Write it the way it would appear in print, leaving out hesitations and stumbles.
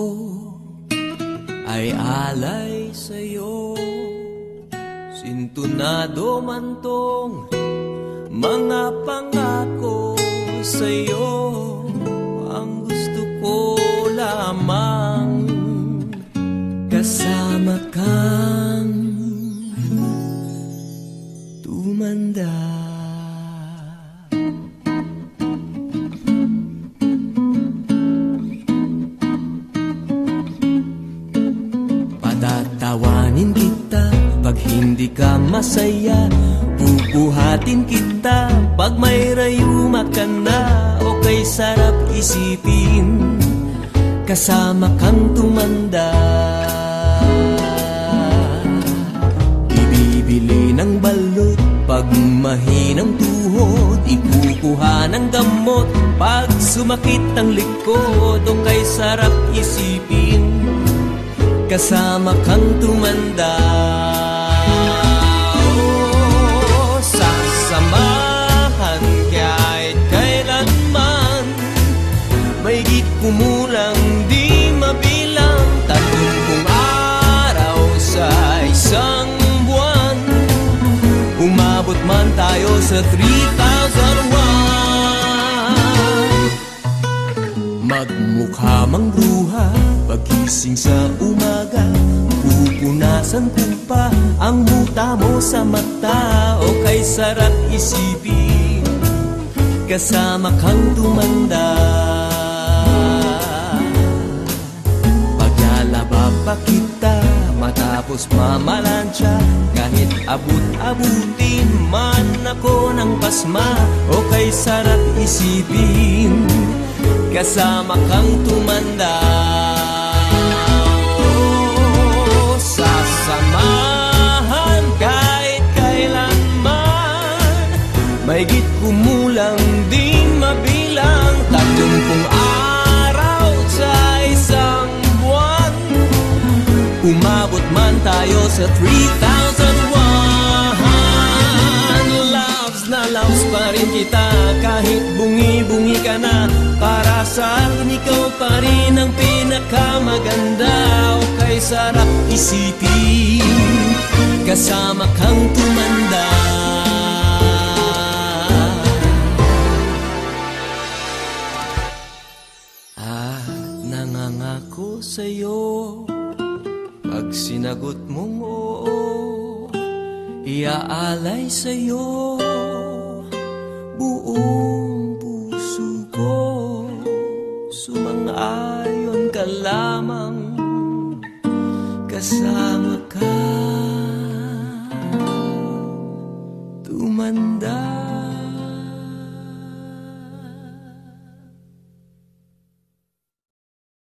ay alay sa'yo. Sintunado man tong mga pangako sa'yo. Ang gusto ko lamang kasama kang tumanda. Patatawanin kita pag hindi ka masaya, bubuhatin kita pag may rayuma ka na. O kay sarap isipin kasama kang tumanda. Ibibili ng balot pag mahinang tuhod, ikukuha ng gamot pag sumakit ang likod. O kay sarap isipin kasama kang tumanda. Oh, sasamahan kahit kailanman, may di kumulang di mabilang, 30 araw sa isang buwan. Umabot man tayo sa 3,001. Magmukha mang bruha pagising sa umaga, pupunasan ko pa ang muta mo sa mata. O kay sarap isipin kasama kang tumanda. Paglalaba pa kita matapos mamalansya, kahit abut-abutin man ako ng pasma. O kay sarap isipin kasama kang tumanda. Oh, sasamahan kahit kailanman, mahigit kumulang di mabilang, 30 araw sa isang buwan. Umabot man tayo sa 3,001. Loves na loves pa rin kita kahit bungi-bungi ka na. Para sa akin ikaw pa rin ang pinakamaganda. O kay sarap isipin kasama kang tumanda. Nangangako sa'yo pag sinagot mong oo, iaalay sa'yo buong puso ko. Sumang-ayon ka lamang kasama ka.